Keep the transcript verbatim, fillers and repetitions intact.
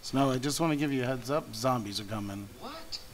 Snow, I just want to give you a heads up. Zombies are coming. What?